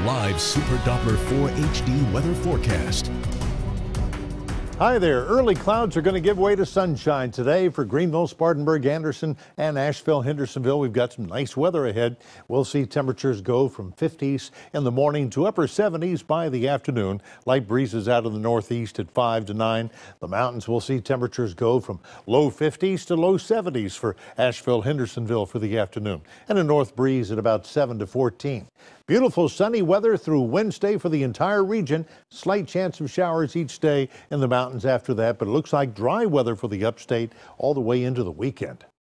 live Super Doppler 4 HD weather forecast. Hi there. Early clouds are going to give way to sunshine today for Greenville, Spartanburg, Anderson, and Asheville, Hendersonville. We've got some nice weather ahead. We'll see temperatures go from 50s in the morning to upper 70s by the afternoon. Light breezes out of the northeast at 5 to 9. The mountains will see temperatures go from low 50s to low 70s for Asheville, Hendersonville for the afternoon, and a north breeze at about 7 to 14. Beautiful sunny weather through Wednesday for the entire region. Slight chance of showers each day in the mountains after that, but it looks like dry weather for the upstate all the way into the weekend.